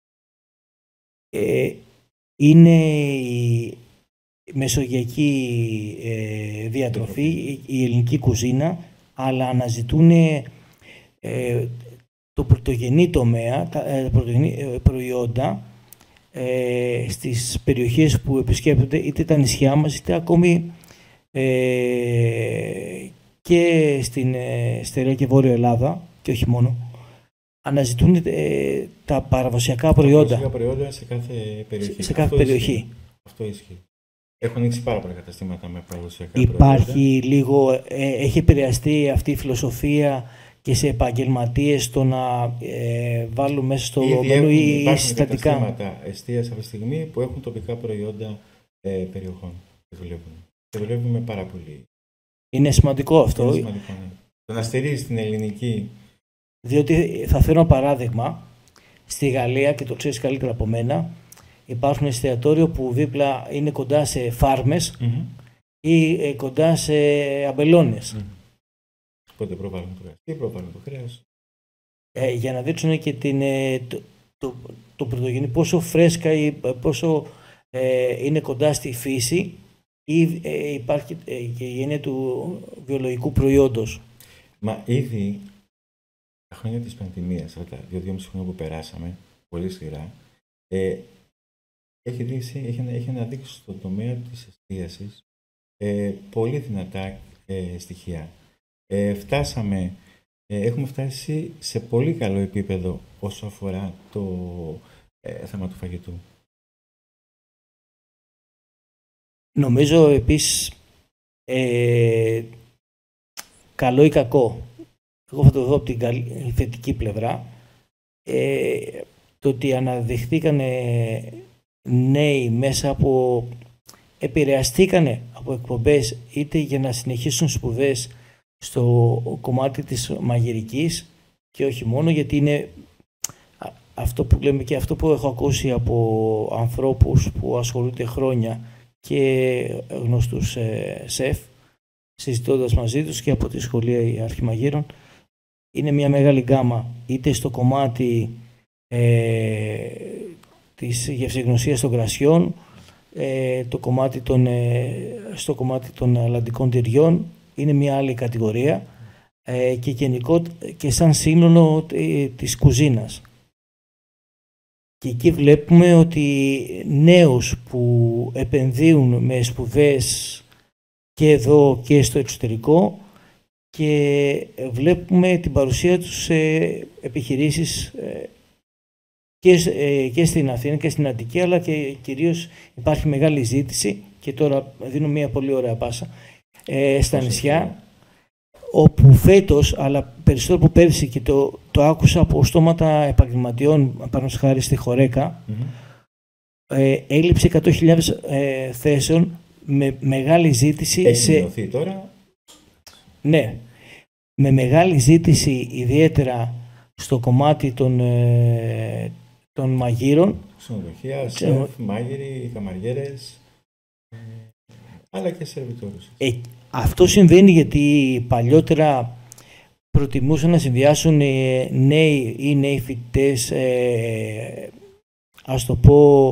Ε, είναι η μεσογειακή ε, διατροφή, η ελληνική κουζίνα, αλλά αναζητούν ε, το πρωτογενή τομέα, τα ε, πρωτογενή προϊόντα, Ε, στις περιοχές που επισκέπτονται, είτε τα νησιά μας, είτε ακόμη ε, και στην ε, Στερεά και Βόρεια Ελλάδα, και όχι μόνο, αναζητούν ε, τα παραδοσιακά προϊόντα. Τα παραδοσιακά προϊόντα σε κάθε περιοχή. Σε, σε κάθε Αυτό περιοχή. Ισχύει. Αυτό ισχύει. Έχουν ανοίξει πάρα πολλά καταστήματα με παραδοσιακά Υπάρχει προϊόντα. λίγο, ε, έχει επηρεαστεί αυτή η φιλοσοφία και σε επαγγελματίες το να ε, βάλουν μέσα στο μενού ή συστατικά. Υπάρχουν καταστήματα εστίας αυτή τη στιγμή που έχουν τοπικά προϊόντα ε, περιοχών και δουλεύουν. Και δουλεύουμε πάρα πολύ. Είναι σημαντικό αυτό. Είναι σημαντικό, ναι. Το να στηρίζει την ελληνική. Διότι θα φέρω ένα παράδειγμα. Στη Γαλλία, και το ξέρεις καλύτερα από μένα, υπάρχουν εστιατόρια που δίπλα είναι κοντά σε φάρμες Mm-hmm. ή ε, κοντά σε αμπελώνες. Mm-hmm. Πότε προβάλλουν το κρέας. Τι προβάλλουν το κρέας. Ε, για να δείξουν και την, ε, το, το, το πρωτογενή, πόσο φρέσκα ή πόσο ε, είναι κοντά στη φύση, ή ε, υπάρχει ε, και η έννοια του βιολογικού προϊόντος. Μα ήδη τα χρόνια της πανδημίας, αυτά τα δύο-δυόμιση χρόνια που περάσαμε, πολύ σκληρά, ε, έχει, δείξει, έχει, έχει αναδείξει στον τομέα της εστίασης ε, πολύ δυνατά ε, στοιχεία. Ε, φτάσαμε, ε, έχουμε φτάσει σε πολύ καλό επίπεδο όσο αφορά το ε, θέμα του φαγητού. Νομίζω επίσης, ε, καλό ή κακό, εγώ θα το δω από την καλή, θετική πλευρά, ε, το ότι αναδειχθήκαν νέοι μέσα από, επηρεαστήκανε από εκπομπές είτε για να συνεχίσουν σπουδές στο κομμάτι της μαγειρικής και όχι μόνο, γιατί είναι αυτό που λέμε και αυτό που έχω ακούσει από ανθρώπους που ασχολούνται χρόνια και γνωστούς ε, σεφ, συζητώντας μαζί τους και από τη σχολεία αρχιμαγείρων, είναι μια μεγάλη γκάμα είτε στο κομμάτι ε, της γευσηγνωσίας των κρασιών, ε, το κομμάτι των, ε, στο κομμάτι των αλλαντικών τυριών, είναι μια άλλη κατηγορία, ε, και γενικό και σαν σύνολο ε, της κουζίνας. Και εκεί βλέπουμε ότι νέους που επενδύουν με σπουδές και εδώ και στο εξωτερικό, και βλέπουμε την παρουσία τους σε επιχειρήσεις και, και στην Αθήνα και στην Αττική, αλλά και κυρίως υπάρχει μεγάλη ζήτηση, και τώρα δίνω μια πολύ ωραία πάσα, ε, στα νησιά, όπου φέτος, αλλά περισσότερο από πέρυσι, και το, το άκουσα από στόματα επαγγελματιών, πάνω χάρη στη Χορέκα, mm-hmm. ε, έλλειψη εκατό χιλιάδες ε, θέσεων με μεγάλη ζήτηση. Έχει σε... μειωθεί τώρα. Ναι, με μεγάλη ζήτηση ιδιαίτερα στο κομμάτι των, ε, των μαγείρων. Ξενοδοχεία, σεφ, μάγειροι, καμαριέρες, ε, αλλά και σερβιτόρους. Ε, αυτό συμβαίνει γιατί παλιότερα προτιμούσαν να συνδυάσουν ε, νέοι ή νέοι φοιτητές, ε, ας το πω,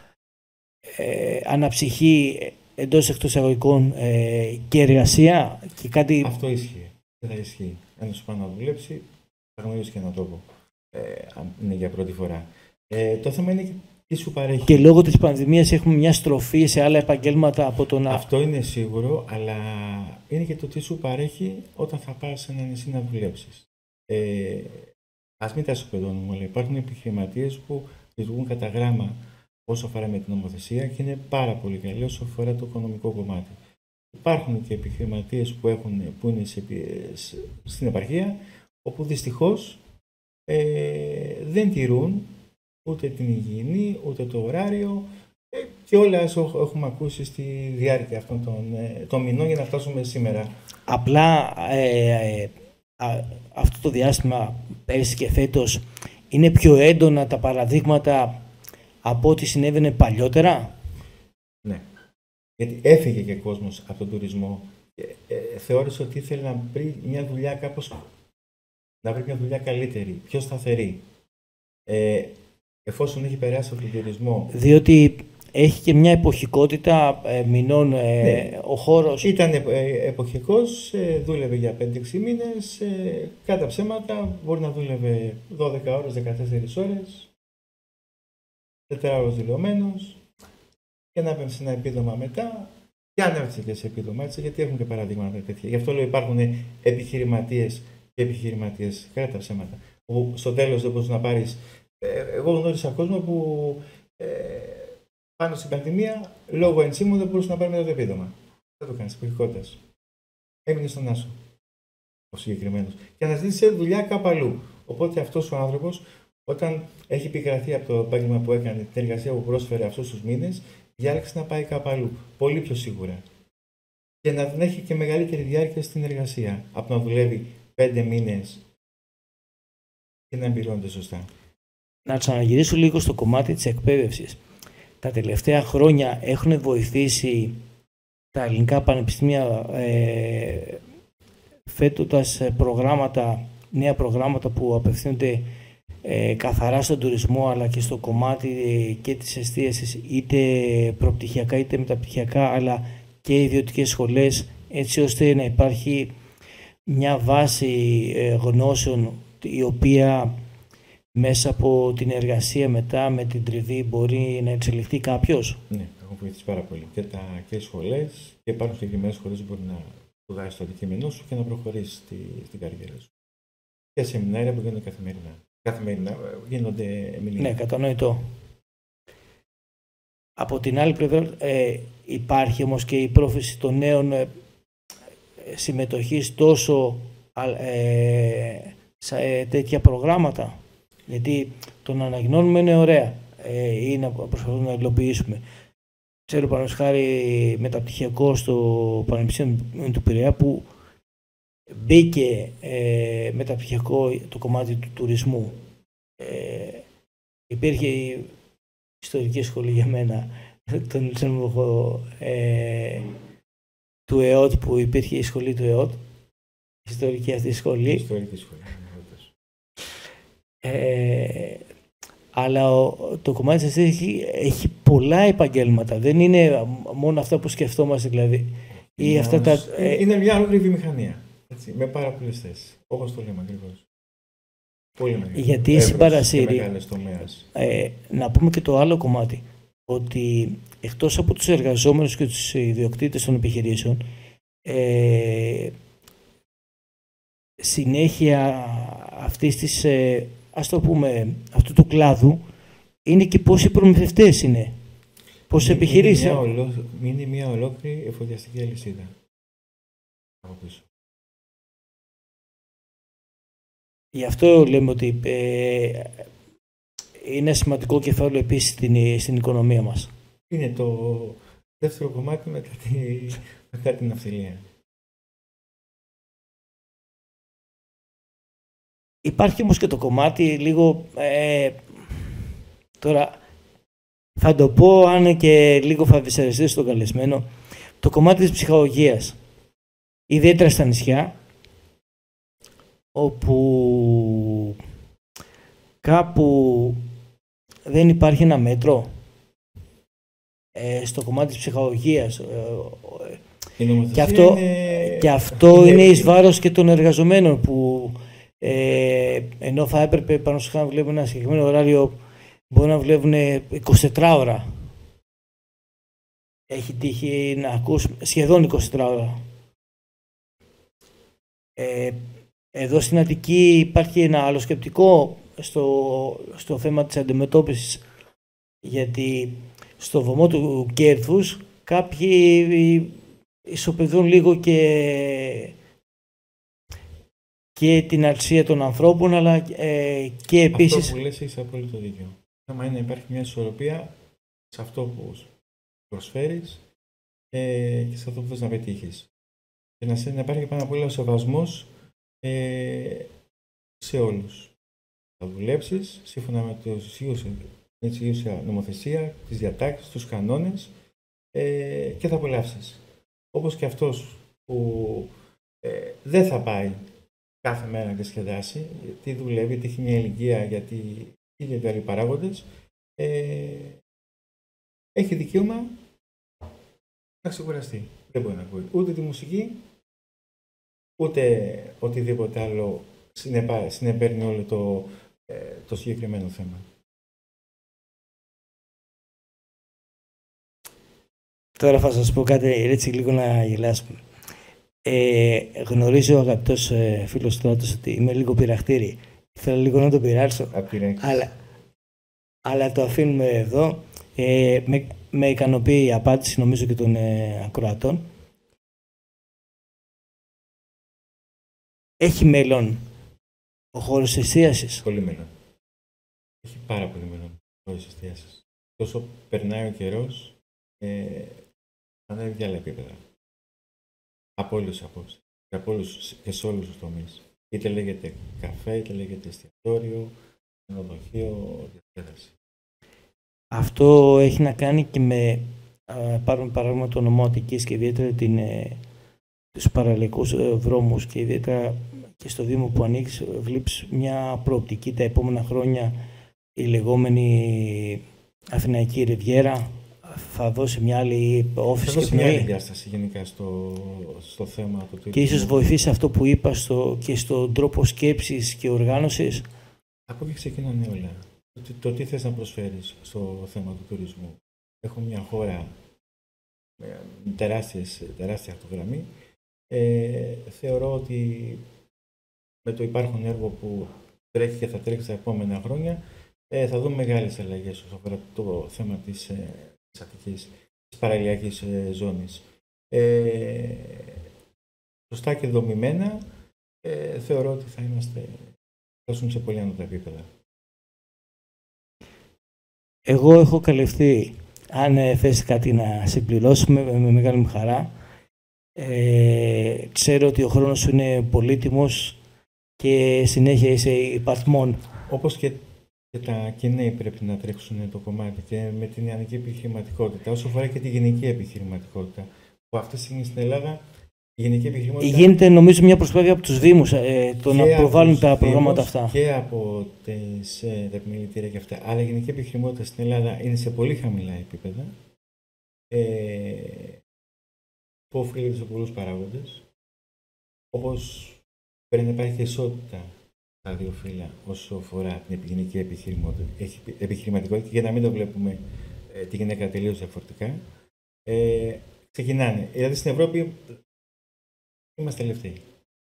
ε, αναψυχή εντός εκτός αγωγικών ε, και εργασία και κάτι... Αυτό ισχύει. Δεν θα ισχύει. Ένας σου πάει να δουλέψει, θα γνωρίσει και έναν τόπο. Ε, αν είναι για πρώτη φορά. Ε, το θέμα είναι τι σου παρέχει. Και λόγω της πανδημίας έχουμε μια στροφή σε άλλα επαγγέλματα από τον... Αυτό είναι σίγουρο, αλλά είναι και το τι σου παρέχει όταν θα πας σε ένα νησί να δουλέψεις. Ε, ας μην τα σοπεδώνουμε, αλλά υπάρχουν επιχειρηματίες που λειτουργούν κατά γράμμα όσο αφορά με την νομοθεσία και είναι πάρα πολύ καλή όσο αφορά το οικονομικό κομμάτι. Υπάρχουν και επιχειρηματίες που, έχουν, που είναι σε, σε, στην επαρχία, όπου δυστυχώς ε, δεν τηρούν ούτε την υγιεινή, ούτε το ωράριο ε, και όλα όσα έχουμε ακούσει στη διάρκεια αυτών των, ε, των μηνών για να φτάσουμε σήμερα. Απλά ε, ε, α, αυτό το διάστημα πέρσι και φέτος είναι πιο έντονα τα παραδείγματα από ό,τι συνέβαινε παλιότερα. Ναι. Γιατί έφυγε και κόσμος από τον τουρισμό. Ε, ε, θεώρησε ότι ήθελε να βρει μια δουλειά κάπως, να βρει μια δουλειά καλύτερη, πιο σταθερή. Ε, εφόσον έχει περάσει από τον τουρισμό. Διότι έχει και μια εποχικότητα ε, μηνών ε, ναι. Ο χώρος. Ήταν ε, εποχικός, ε, δούλευε για πέντε έξι μήνες, ε, κατά ψέματα μπορεί να δούλευε δώδεκα ώρες, δεκατέσσερις ώρες, τέσσερις ώρες δηλωμένος και να έπαιρνε ένα επίδομα μετά Και ανέβασε και σε επίδομα, έτσι, γιατί έχουν και παραδείγματα τέτοια. Γι' αυτό λέω υπάρχουν επιχειρηματίες και επιχειρηματίες. Κράτα τα ψέματα. Που στο τέλος δεν μπορείς να πάρεις. Εγώ γνώρισα κόσμο που ε, πάνω στην πανδημία, λόγω ενσύμου δεν μπορούσε να πάρει μετά το επίδομα. Δεν το κάνει εποχικότητα. Έμεινε στον άσο. Ο συγκεκριμένος. Και αναζήτησε δουλειά κάπου αλλού. Οπότε αυτός ο άνθρωπος, όταν έχει επικραθεί από το επάγγελμα που έκανε, την εργασία που πρόσφερε αυτούς τους μήνες, διάλεξε να πάει κάπου αλλού. Πολύ πιο σίγουρα. Και να την έχει και μεγαλύτερη διάρκεια στην εργασία. Από να δουλεύει πέντε μήνες και να εμπειρώνεται σωστά. Να ξαναγυρίσω λίγο στο κομμάτι της εκπαίδευσης. Τα τελευταία χρόνια έχουν βοηθήσει τα ελληνικά πανεπιστήμια ε, φέτοντας προγράμματα, νέα προγράμματα που απευθύνονται ε, καθαρά στον τουρισμό, αλλά και στο κομμάτι ε, και της εστίασης, είτε προπτυχιακά είτε μεταπτυχιακά, αλλά και ιδιωτικές σχολές, έτσι ώστε να υπάρχει μια βάση ε, γνώσεων η οποία μέσα από την εργασία μετά με την τριβή μπορεί να εξελιχθεί κάποιος. Ναι, έχουν βοηθήσει πάρα πολύ. Και, τα, και οι σχολές, και υπάρχουν συγκεκριμένες σχολές που μπορεί να σπουδάσει το αντικείμενό σου και να προχωρήσει στη, στην καριέρα σου. Και σεμινάρια που γίνονται καθημερινά. Καθημερινά γίνονται εμιλία. Ναι, κατανοητό. Από την άλλη πλευρά ε, υπάρχει όμως και η πρόθεση των νέων ε, συμμετοχής τόσο ε, σε ε, τέτοια προγράμματα. Γιατί το να αναγνώνουμε είναι ωραία ε, ή να προσπαθούμε να υλοποιήσουμε. Ξέρω παραδείγματος χάρη μεταπτυχιακό στο Πανεπιστήμιο του Πειραιά που μπήκε ε, μεταπτυχιακό το κομμάτι του τουρισμού. Ε, υπήρχε η ιστορική σχολή για μένα, τον Λουξεμβούργο ε, του ΕΟΤ, που υπήρχε η σχολή του ΕΟΤ, η ιστορική αυτή σχολή. Ιστορική σχολή. Ε, αλλά ο, το κομμάτι της έχει, έχει πολλά επαγγέλματα. Δεν είναι μόνο αυτά που σκεφτόμαστε, δηλαδή. Ή αυτά τα, ε, είναι μια ολόκληρη βιομηχανία. Έτσι, με πάρα πολλές θέσεις. Όπως το λέμε ακριβώς. Πολύ μεγάλη. Γιατί συμπαρασύρει. Ε, να πούμε και το άλλο κομμάτι. Ότι εκτός από τους εργαζόμενους και τους ιδιοκτήτες των επιχειρήσεων, ε, συνέχεια αυτής της, ε, ας το πούμε, αυτού του κλάδου, είναι και πόσοι προμηθευτές είναι. Πόσες επιχειρήσεις. Είναι, ολό, είναι μια ολόκληρη εφοδιαστική αλυσίδα. Γι' αυτό λέμε ότι ε, είναι σημαντικό κεφάλαιο επίσης στην, στην οικονομία μας. Είναι το δεύτερο κομμάτι μετά, τη, μετά την ναυτιλία. Υπάρχει όμως και το κομμάτι λίγο, ε, τώρα θα το πω αν και λίγο θα δυσαρεστήσω στον καλεσμένο, το κομμάτι της ψυχαγωγίας, ιδιαίτερα στα νησιά, όπου κάπου δεν υπάρχει ένα μέτρο ε, στο κομμάτι της ψυχαγωγίας. Ε, και αυτό, είναι... και αυτό είναι, είναι εις βάρος και των εργαζομένων που ε, ενώ θα έπρεπε πάνω στο να βλέπουν ένα συγκεκριμένο ωράριο, μπορεί να βλέπουν εικοσιτετρά ώρα. Έχει τύχει να ακούς σχεδόν εικοσιτετρά ώρα. Ε, εδώ στην Αττική υπάρχει ένα άλλο σκεπτικό στο, στο θέμα της αντιμετώπισης, γιατί στο βωμό του κέρδους κάποιοι ισοπεδούν λίγο και, και την αξία των ανθρώπων, αλλά ε, και επίσης... Αυτό που λες έχεις απόλυτο δίκιο. Το θέμα είναι να υπάρχει μια ισορροπία σε αυτό που προσφέρεις ε, και σε αυτό που θες να πετύχεις. Και να, να υπάρχει πάνω απ' όλα ο σεβασμός ε, σε όλους. Θα δουλέψεις σύμφωνα με την ισχύουσα νομοθεσία, τις διατάξεις, τους κανόνες ε, και θα απολαύσεις. Όπως και αυτός που ε, δεν θα πάει κάθε μέρα να διασκεδάσει, γιατί δουλεύει, γιατί έχει μια ηλικία, γιατί είναι και άλλοι παράγοντες, ε, έχει δικαίωμα να ξεκουραστεί. Δεν μπορεί να ακούει ούτε τη μουσική, ούτε οτιδήποτε άλλο συνεπά, συνεπέρνει όλο το, ε, το συγκεκριμένο θέμα. Τώρα θα σας πω κάτι έτσι λίγο να γελάσουμε. Ε, γνωρίζω ο αγαπητός ε, φίλος Στράτος ότι είμαι λίγο πειραχτήρι. Θέλω λίγο να τον πειράξω. Αλλά, αλλά το αφήνουμε εδώ. Ε, με, με ικανοποιεί η απάντηση νομίζω και των ε, ακροατών. Έχει μέλλον ο χώρος εστίασης? Πολύ μέλλον. Έχει πάρα πολύ μέλλον ο χώρος εστίασης. Τόσο περνάει ο καιρός, ε, ανέβει για άλλα επίπεδα. Από όλους τους απόψεις. Από όλους και σε όλους τους τομείς. Είτε λέγεται καφέ, είτε λέγεται εστιατόριο, ξενοδοχείο, διασκέδαση. Αυτό έχει να κάνει και με, α, πάρουμε παράδειγμα το νομό Αττικής και ιδιαίτερα την, ε, τους παραλιακούς ε, δρόμους και ιδιαίτερα και στο Δήμο που ανοίξει, βλέπεις μια προοπτική τα επόμενα χρόνια η λεγόμενη Αθηναϊκή Ριβιέρα θα δώσει μια άλλη όφηση. Θα δώσει μια άλλη διάσταση γενικά στο, στο θέμα του τουρισμού. Και ίσως βοηθήσει αυτό που είπα στο, και στον τρόπο σκέψης και οργάνωσης. Από εκεί ξεκινάνε όλα. Το, το τι θες να προσφέρεις στο θέμα του τουρισμού. Έχουμε μια χώρα με τεράστια αυτογραμμή. Ε, θεωρώ ότι με το υπάρχον έργο που τρέχει και θα τρέξει τα επόμενα χρόνια ε, θα δούμε μεγάλες αλλαγές όσον αφορά το θέμα της, ε, της Αττικής, της παραλιακής ε, ζώνης. Ε, σωστά και δομημένα ε, θεωρώ ότι θα είμαστε φτάσουμε σε πολύ ανώτερα επίπεδα. Εγώ έχω καλυφθεί. Αν ε, θες κάτι να συμπληρώσουμε, με μεγάλη μου χαρά. Ε, ξέρω ότι ο χρόνος σου είναι πολύτιμος και συνέχεια είσαι υπαρθμόν. Όπως και, και τα κοινοί πρέπει να τρέξουν το κομμάτι και με την νεανική επιχειρηματικότητα, όσο αφορά και τη γενική επιχειρηματικότητα, που αυτή τη στιγμή στην Ελλάδα η γενική επιχειρηματικότητα... Γίνεται νομίζω μια προσπάθεια από τους Δήμους ε, το να προβάλλουν τα προγράμματα αυτά. Και από τις, ε, τα επιμελητήρια και αυτά. Αλλά η γενική επιχειρηματικότητα στην Ελλάδα είναι σε πολύ χαμηλά επίπεδα. Ε, που οφείλεται σε πολλούς παράγοντες. Όπως πρέπει να υπάρχει ισότητα στα δύο φύλλα όσο αφορά την γενική επιχειρηματικότητα, και για να μην το βλέπουμε ε, τη γυναίκα τελείως διαφορετικά. Ε, ξεκινάνε. Δηλαδή στην Ευρώπη είμαστε τελευταίοι.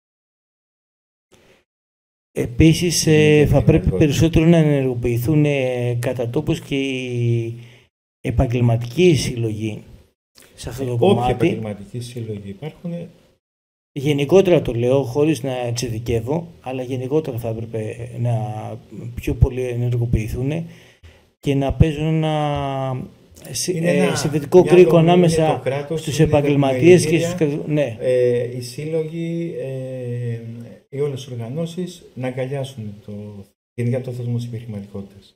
Επίσης ε, θα πρέπει περισσότερο να ενεργοποιηθούν ε, κατά τόπους και οι επαγγελματικοί σύλλογοι σε αυτό το Όποια κομμάτι. Όποια επαγγελματικοί σύλλογοι υπάρχουν. Γενικότερα το λέω, χωρίς να εξειδικεύω, αλλά γενικότερα θα έπρεπε να πιο πολύ ενεργοποιηθούν και να παίζουν ένα ε, συμβετικό κρίκο ανάμεσα κράτος, στους επαγγελματίες και στους... Ναι. Ε, οι σύλλογοι, ε, οι όλες οι οργανώσεις να αγκαλιάσουν το, γενικά το θεσμό της επιχειρηματικότητας.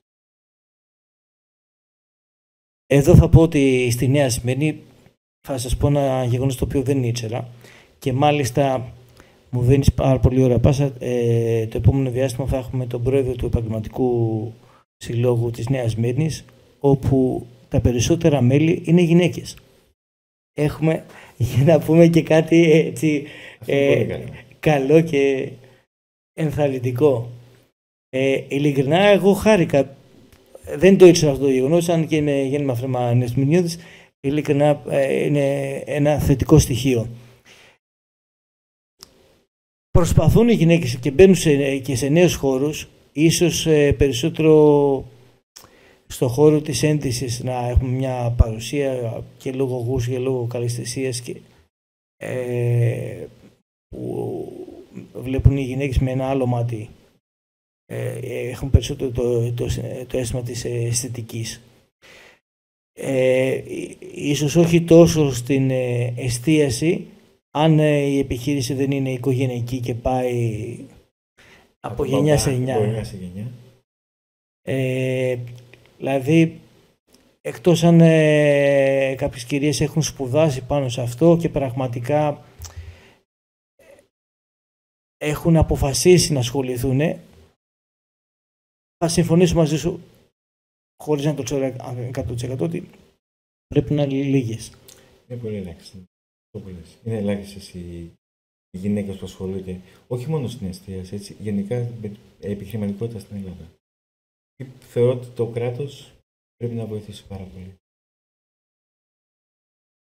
Εδώ θα πω ότι στη Νέα Σμύρνη θα σας πω ένα γεγονός το οποίο δεν ήξερα και μάλιστα μου δίνεις πάρα πολύ ωραία πάσα. Ε, το επόμενο διάστημα θα έχουμε τον πρόεδρο του Επαγγελματικού Συλλόγου της Νέας Σμύρνης, όπου τα περισσότερα μέλη είναι γυναίκες. Έχουμε, για να πούμε και κάτι έτσι ε, καλό. καλό και ενθαρρυντικό. Ε, ειλικρινά, εγώ χάρηκα. Δεν το ήξερα αυτό το γεγονός, αν και είναι γέννημα φρέμα νεοσμηνιώδης, ειλικρινά ε, είναι ένα θετικό στοιχείο. Προσπαθούν οι γυναίκες και μπαίνουν σε, και σε νέους χώρους, ίσως ε, περισσότερο στο χώρο της ένδυσης να έχουμε μια παρουσία και λόγω γούς και λόγω καλαισθησίας και ε, που βλέπουν οι γυναίκες με ένα άλλο μάτι. Ε, έχουν περισσότερο το, το, το, το αίσθημα της αισθητικής. Ε, ίσως όχι τόσο στην ε, εστίαση, αν ε, η επιχείρηση δεν είναι οικογενειακή και πάει από, από γενιά σε γενιά. Ε, δηλαδή, εκτός αν ε, κάποιες κυρίες έχουν σπουδάσει πάνω σε αυτό και πραγματικά έχουν αποφασίσει να ασχοληθούν, θα συμφωνήσω μαζί σου, χωρίς να το ξέρω εκατό τοις εκατό, ότι πρέπει να είναι λίγες. Είναι πολύ ελάχιστο. Είναι ελάχιστες οι γυναίκες που ασχολούνται, όχι μόνο στην εστίαση, έτσι, γενικά με επιχειρηματικότητα στην Ελλάδα. Και θεωρώ ότι το κράτος πρέπει να βοηθήσει πάρα πολύ.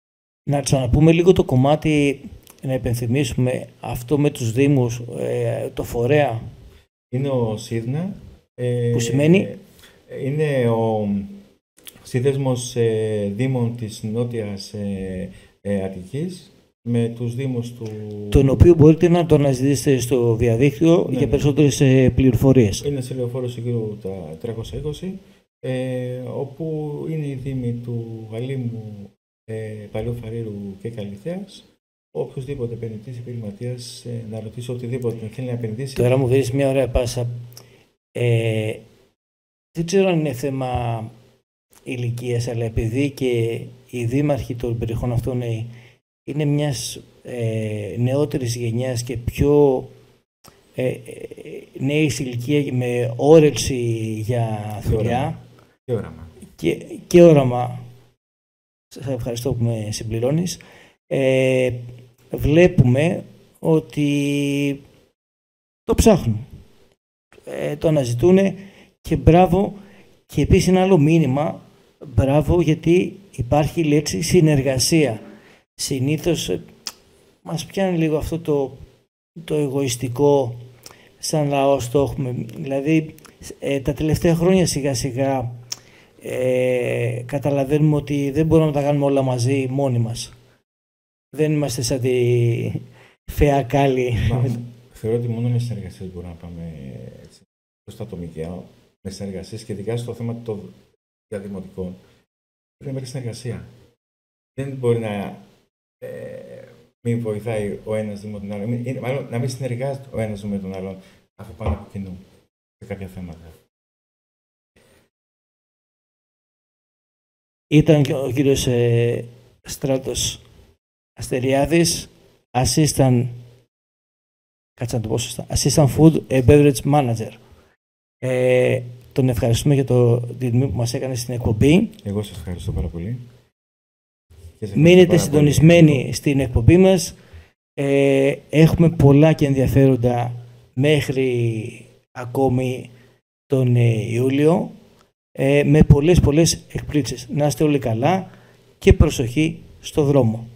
Να ξαναπούμε λίγο το κομμάτι, να υπενθυμίσουμε αυτό με τους Δήμους, ε, το φορέα. Είναι ο ΣΥΔΝΑ. Ε, που σημαίνει? Είναι ο σύνδεσμος ε, Δήμων της Νότιας ε, ε, Αττικής με τους Δήμους του... Τον οποίο μπορείτε να το αναζητήσετε στο διαδίκτυο, ναι, για περισσότερες ε, πληροφορίες. Είναι σε λεωφόρο Σικρού τα τριακόσια είκοσι, ε, όπου είναι οι Δήμοι του Γαλήμου, ε, Παλαιού Φαρήρου και Καλυθέας. Οποιοςδήποτε επενδυτής, επιχειρηματίας, ε, να ρωτήσει οτιδήποτε θέλει να επενδύσει. Τώρα μου δίνεις μια ωραία πάσα. Ε, δεν ξέρω αν είναι θέμα ηλικίας, αλλά επειδή και οι δήμαρχοι των περιοχών αυτών είναι, είναι μιας ε, νεότερης γενιάς και πιο ε, ε, νέης ηλικία με όρεξη για δουλειά και όραμα. Και, και όραμα. Σας ευχαριστώ που με συμπληρώνεις. Ε, βλέπουμε ότι το ψάχνουν, ε, το αναζητούν και μπράβο. Και επίσης ένα άλλο μήνυμα, μπράβο, γιατί υπάρχει η λέξη συνεργασία. Συνήθως ε, μας πιάνει λίγο αυτό το, το εγωιστικό σαν λαός το έχουμε. Δηλαδή ε, τα τελευταία χρόνια σιγά σιγά ε, καταλαβαίνουμε ότι δεν μπορούμε να τα κάνουμε όλα μαζί μόνοι μας. Δεν είμαστε σαν τη φαιά κάλλη. Θεωρώ ότι μόνο με συνεργασίες μπορούμε να πάμε προς τα ατομικαία, με συνεργασίες και ειδικά στο θέμα των διαδημοτικών. Πρέπει να υπάρχει συνεργασία. Δεν μπορεί να ε, μην βοηθάει ο ένας δήμο τον άλλον, μην, μάλλον να μην συνεργάζεται ο ένας με τον άλλον, αφού πάνε από κοινού σε κάποια θέματα. Ήταν ο κύριος ε, Στράτος Αστεριάδης, assistant, κάτσε να το πω σωστά, assistant food and beverage manager. Ε, τον ευχαριστούμε για το τιμή που μας έκανε στην εκπομπή. Εγώ σας ευχαριστώ πάρα πολύ. Μείνετε συντονισμένοι πολύ στην εκπομπή μας. Ε, έχουμε πολλά και ενδιαφέροντα μέχρι ακόμη τον Ιούλιο, ε, με πολλές πολλές εκπλήξεις. Να είστε όλοι καλά και προσοχή στο δρόμο.